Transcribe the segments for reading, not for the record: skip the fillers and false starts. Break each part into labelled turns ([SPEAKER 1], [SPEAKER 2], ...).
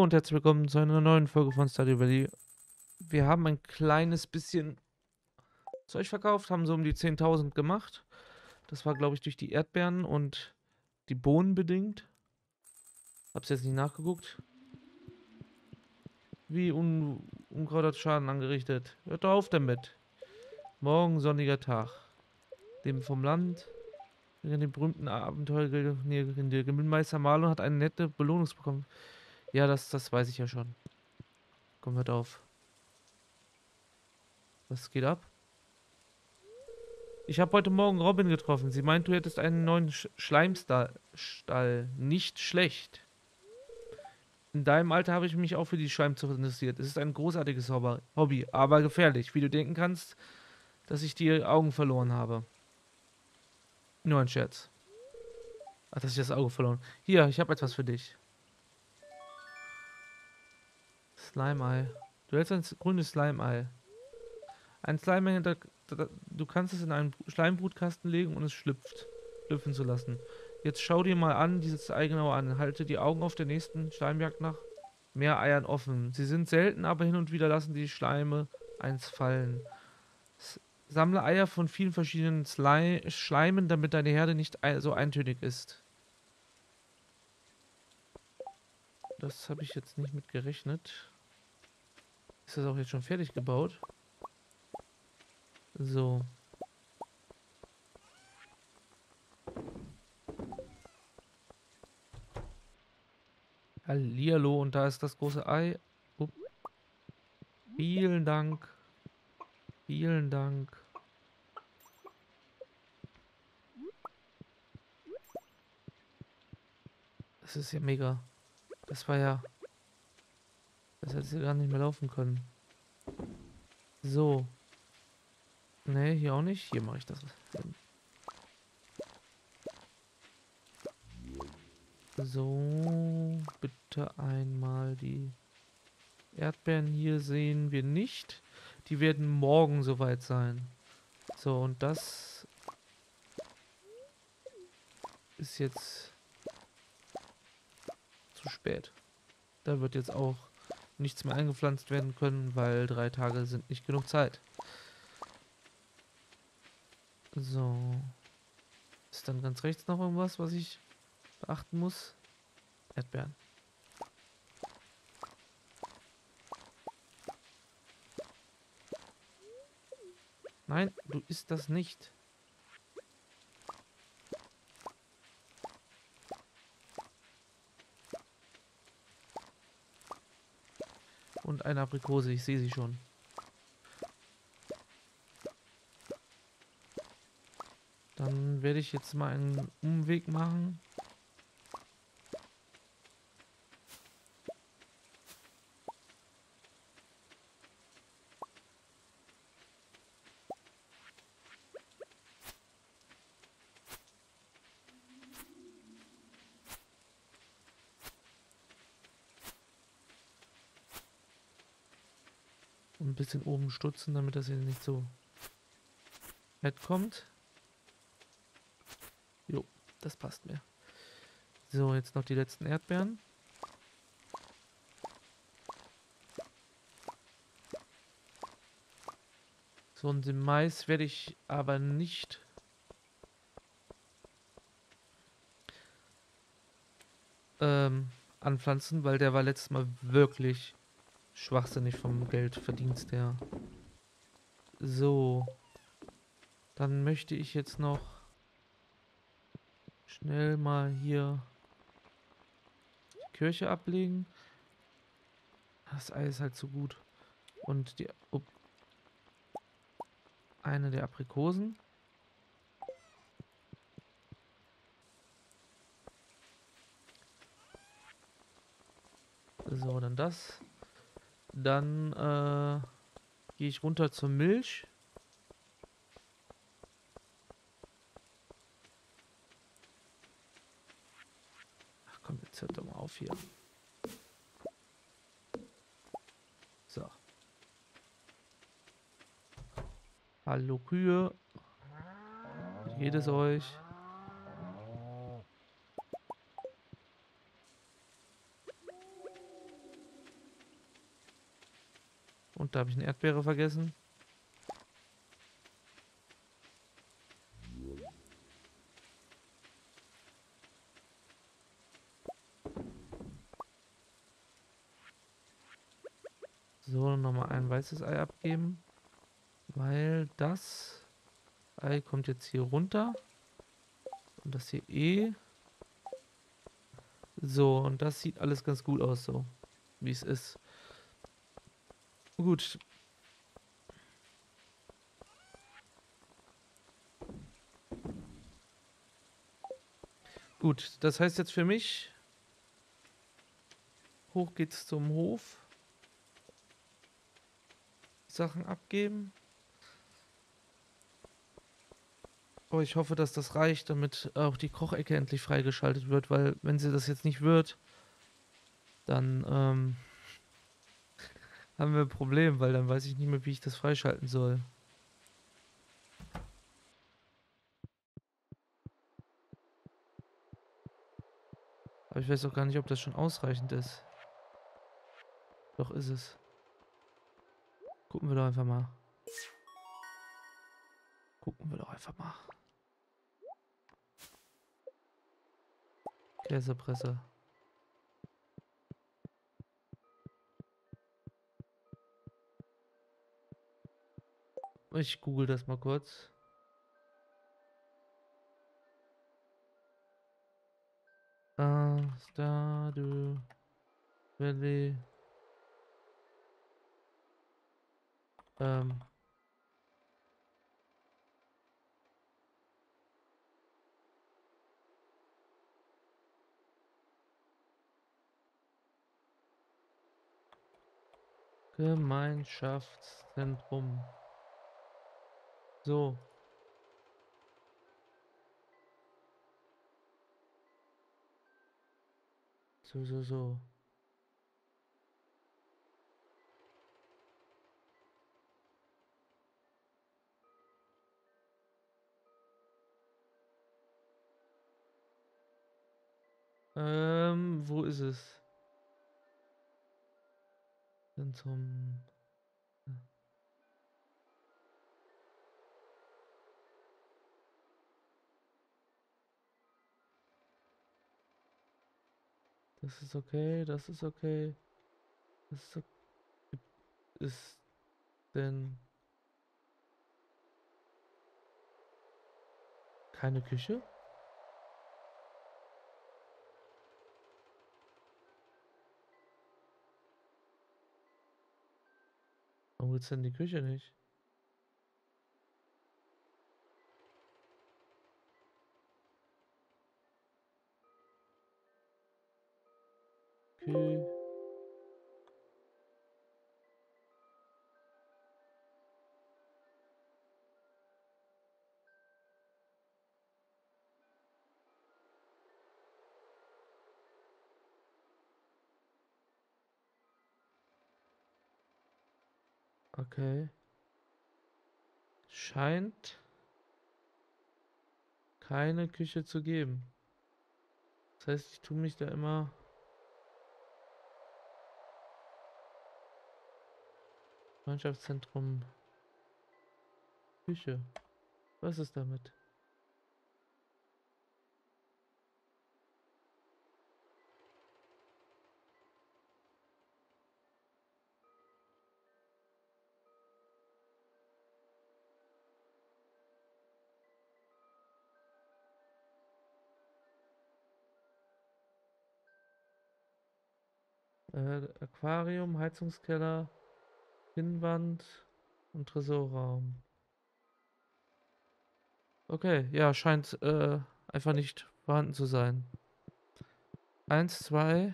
[SPEAKER 1] und herzlich willkommen zu einer neuen Folge von Stardew Valley. Wir haben ein kleines bisschen Zeug verkauft, haben so um die 10.000 gemacht. Das war, glaube ich, durch die Erdbeeren und die Bohnen bedingt. Hab's jetzt nicht nachgeguckt. Wie Unkraut hat Schaden angerichtet. Hört doch auf damit. Morgen sonniger Tag. Leben vom Land. In dem berühmten Abenteuer der Gemüllmeister Marlon hat eine nette Belohnung bekommen. Ja, das weiß ich ja schon. Komm, hört auf. Was geht ab? Ich habe heute Morgen Robin getroffen. Sie meint, du hättest einen neuen Schleimstall. Nicht schlecht. In deinem Alter habe ich mich auch für die Schleimzucht interessiert. Es ist ein großartiges Hobby, aber gefährlich. Wie du denken kannst, dass ich die Augen verloren habe. Nur ein Scherz. Ach, dass ich das Auge verloren. Hier, ich habe etwas für dich. Slime-Ei. Du hältst ein grünes Slime-Ei. Ein Slime-Ei, du kannst es in einen Schleimbrutkasten legen und es schlüpfen zu lassen. Jetzt schau dir mal an, dieses Ei genau an. Halte die Augen auf der nächsten Schleimjagd nach mehr Eiern offen. Sie sind selten, aber hin und wieder lassen die Schleime eins fallen. Sammle Eier von vielen verschiedenen Schleimen, damit deine Herde nicht so eintönig ist. Das habe ich jetzt nicht mit gerechnet. Ist das auch jetzt schon fertig gebaut? So. Hallihallo, und da ist das große Ei. Upp. Vielen Dank. Vielen Dank. Das ist ja mega. Das war ja... Das hätte sie gar nicht mehr laufen können. So. Ne, hier auch nicht. Hier mache ich das. So. Bitte einmal die Erdbeeren hier sehen wir nicht. Die werden morgen soweit sein. So, und das ist jetzt zu spät. Da wird jetzt auch nichts mehr eingepflanzt werden können, weil 3 Tage sind nicht genug Zeit. So. Ist dann ganz rechts noch irgendwas, was ich beachten muss? Erdbeeren. Nein, du isst das nicht. Und eine Aprikose, ich sehe sie schon. Dann werde ich jetzt mal einen Umweg machen. Und ein bisschen oben stutzen, damit das hier nicht so weit kommt. Jo, das passt mir. So, jetzt noch die letzten Erdbeeren. So, und den Mais werde ich aber nicht anpflanzen, weil der war letztes Mal wirklich schwachsinnig vom Geldverdienst her. So, dann möchte ich jetzt noch schnell mal hier die Kirche ablegen. Das Ei ist halt so gut. Und die eine der Aprikosen. So, dann das. Dann gehe ich runter zur Milch. Ach komm, jetzt hört doch mal auf hier. So. Hallo Kühe. Wie geht es euch? Und da habe ich eine Erdbeere vergessen. So, nochmal ein weißes Ei abgeben. Weil das Ei kommt jetzt hier runter. Und das hier eh. So, und das sieht alles ganz gut aus, so. Wie es ist. Gut. Gut, das heißt jetzt für mich, hoch geht's zum Hof. Sachen abgeben. Aber ich hoffe, dass das reicht, damit auch die Kochecke endlich freigeschaltet wird, weil wenn sie das jetzt nicht wird, dann haben wir ein Problem, weil dann weiß ich nicht mehr, wie ich das freischalten soll. Aber ich weiß auch gar nicht, ob das schon ausreichend ist. Doch ist es. Gucken wir doch einfach mal. Gucken wir doch einfach mal. Käsepresse. Ich google das mal kurz. Stardew Valley. Ähm, Gemeinschaftszentrum. So. So. Wo ist es? Zentrum. Das ist okay, das ist okay. Das ist, ist denn keine Küche? Warum gibt's denn die Küche nicht? Kü okay. Scheint keine Küche zu geben. Das heißt, ich tue mich da immer. Gemeinschaftszentrum Küche. Was ist damit? Aquarium, Heizungskeller, Pinnwand und Tresorraum. Okay, ja, scheint einfach nicht vorhanden zu sein. Eins, zwei.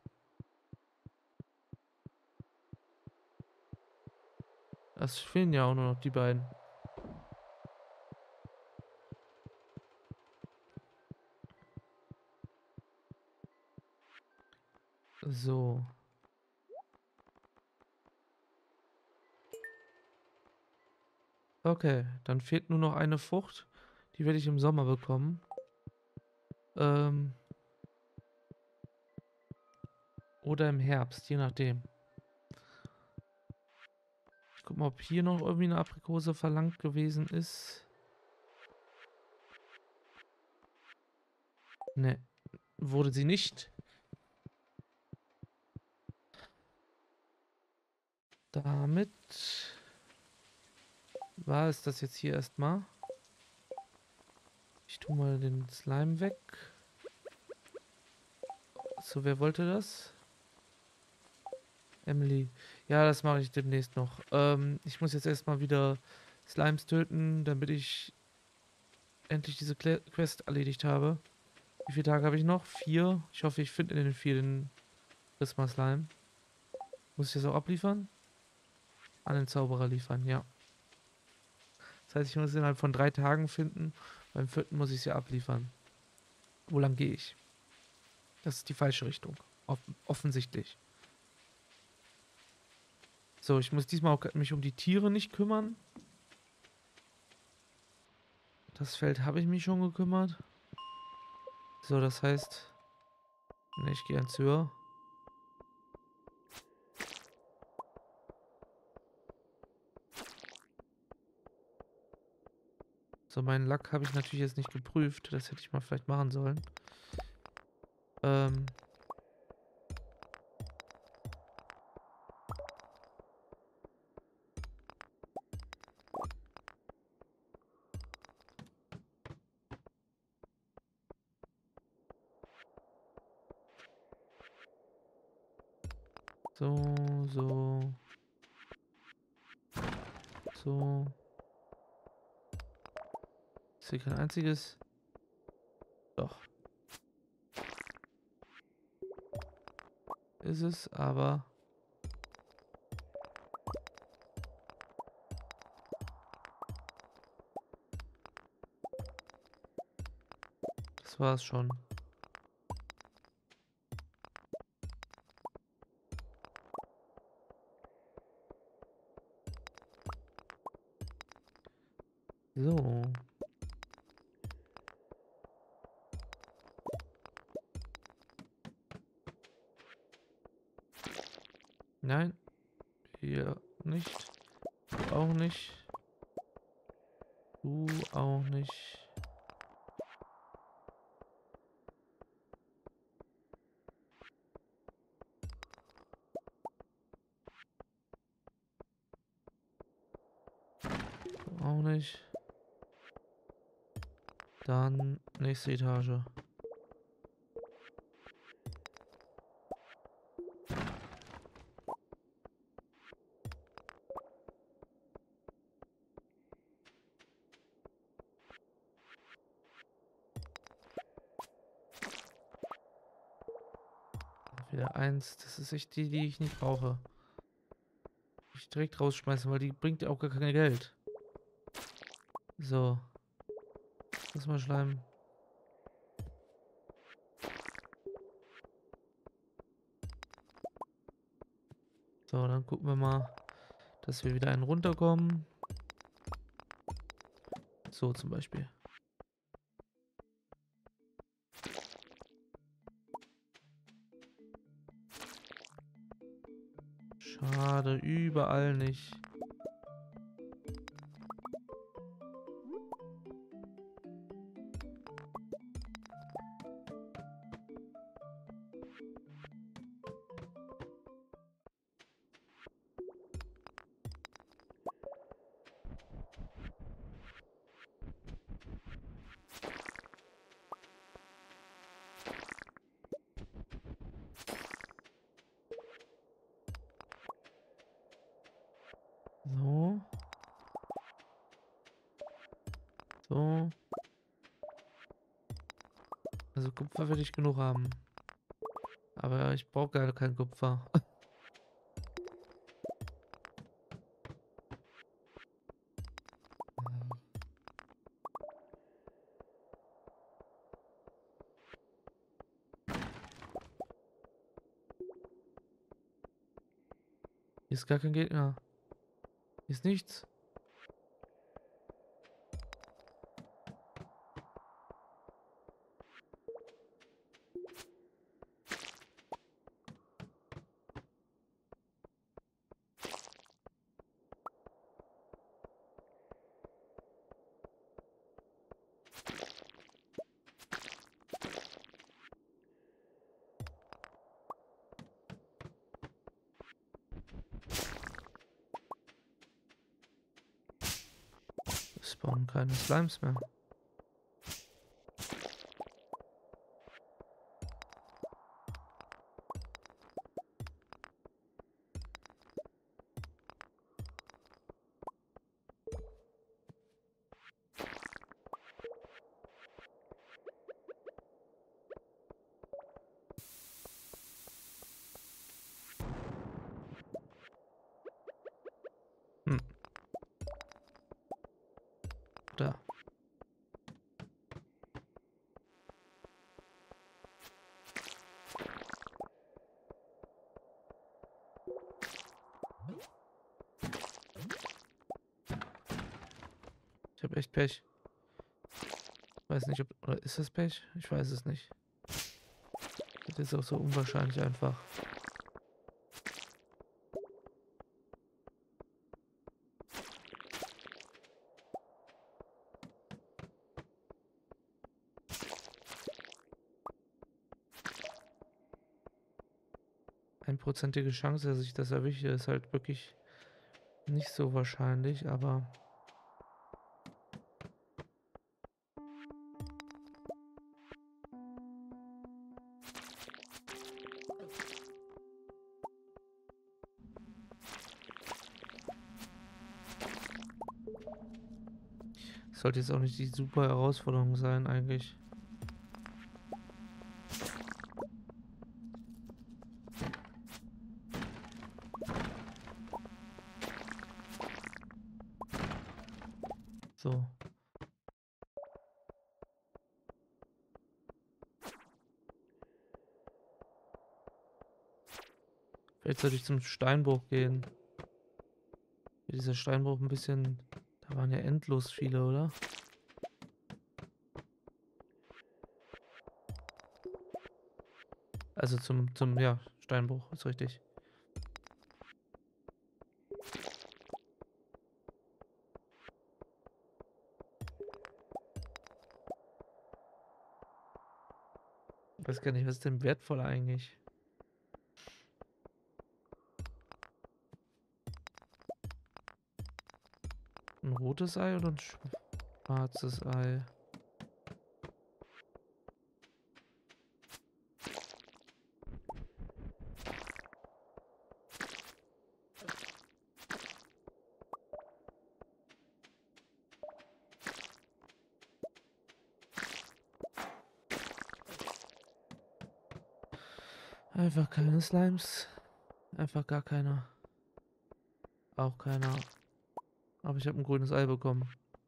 [SPEAKER 1] Es fehlen ja auch nur noch die beiden. So. Okay, dann fehlt nur noch eine Frucht. Die werde ich im Sommer bekommen. Ähm, oder im Herbst, je nachdem. Guck mal, ob hier noch irgendwie eine Aprikose verlangt gewesen ist. Ne, wurde sie nicht. Damit war es das jetzt hier erstmal. Ich tue mal den Slime weg. So, wer wollte das? Emily. Ja, das mache ich demnächst noch. Ich muss jetzt erstmal wieder Slimes töten, damit ich endlich diese Quest erledigt habe. Wie viele Tage habe ich noch? 4. Ich hoffe, ich finde in den 4 den Prisma-Slime. Muss ich das auch abliefern? An den Zauberer liefern, ja. Das heißt, ich muss es innerhalb von 3 Tagen finden. Beim 4. muss ich es ja abliefern. Wo lang gehe ich? Das ist die falsche Richtung. Offensichtlich. So, ich muss diesmal auch mich um die Tiere nicht kümmern. Das Feld habe ich mich schon gekümmert. So, das heißt... Ne, ich gehe ans Höher. So, meinen Lack habe ich natürlich jetzt nicht geprüft. Das hätte ich mal vielleicht machen sollen. Ähm... So, so. So. Ist hier kein einziges. Doch. Ist es, aber. Das war's schon. So. Nein. Hier nicht. Du auch nicht. Du auch nicht. Du auch nicht. Dann nächste Etage. Wieder eins. Das ist echt die, die ich nicht brauche. Ich direkt rausschmeißen, weil die bringt ja auch gar kein Geld. So. Lass mal Schleim. So, dann gucken wir mal, dass wir wieder einen runterkommen. So zum Beispiel. Schade, überall nicht. So. So. Also Kupfer will ich genug haben. Aber ich brauche gar kein Kupfer. Hier ist gar kein Gegner. Hier ist nichts. spawnen keine Slimes mehr. Hm. Da. Ich habe echt Pech. Weiß nicht, ob... Oder ist das Pech? Ich weiß es nicht. Das ist auch so unwahrscheinlich einfach. Einprozentige Chance, dass ich das erwische, ist halt wirklich nicht so wahrscheinlich, aber... Sollte jetzt auch nicht die super Herausforderung sein, eigentlich. So. Vielleicht sollte ich zum Steinbruch gehen. Dieser Steinbruch ein bisschen... Da waren ja endlos viele, oder? Also ja, Steinbruch, ist richtig. Ich weiß gar nicht, was ist denn wertvoll eigentlich? Ein rotes Ei oder ein schwarzes Ei? Einfach keine Slimes. Einfach gar keiner. Auch keiner. Aber ich habe ein grünes Ei bekommen.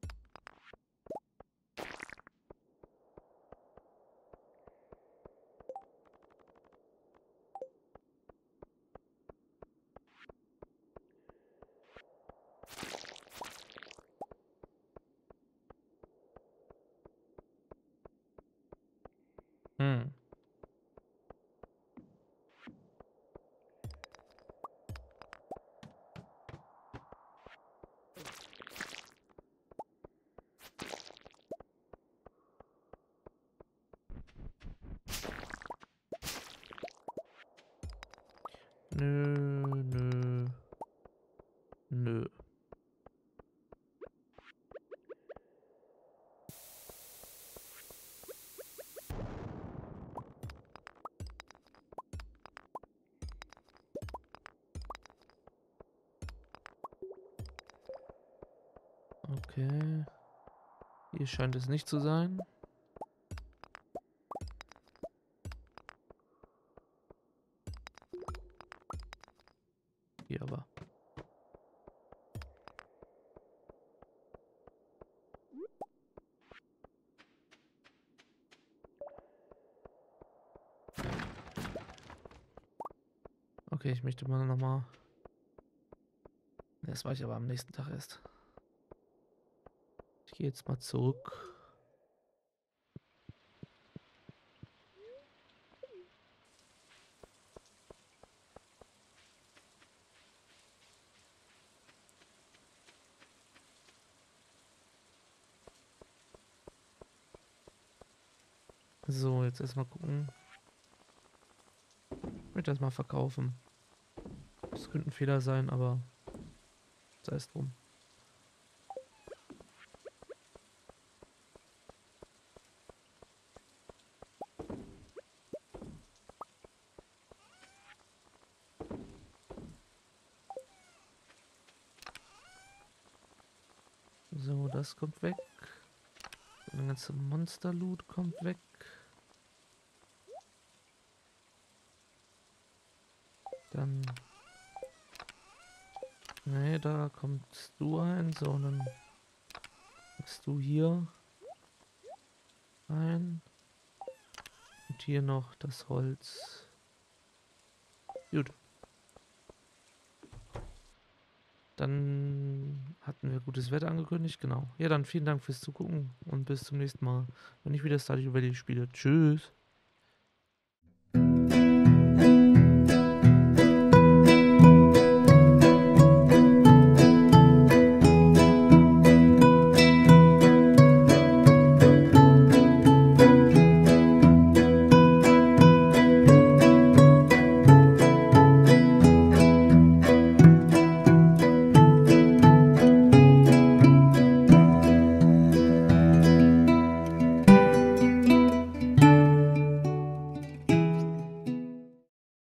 [SPEAKER 1] Hm. Nö, nö, nö. Okay. Hier scheint es nicht zu sein. Hier aber. Okay, ich möchte mal nochmal... Das war ich aber am nächsten Tag erst. Ich gehe jetzt mal zurück. So, jetzt erstmal gucken. Ich möchte das mal verkaufen. Das könnte ein Fehler sein, aber sei es drum. So, das kommt weg. Der ganze Monster-Loot kommt weg. Dann... Nee, da kommst du ein, sondern bist du hier ein. Und hier noch das Holz. Gut. Dann hatten wir gutes Wetter angekündigt, genau. Ja, dann vielen Dank fürs Zugucken und bis zum nächsten Mal, wenn ich wieder Stardew Valley spiele. Tschüss.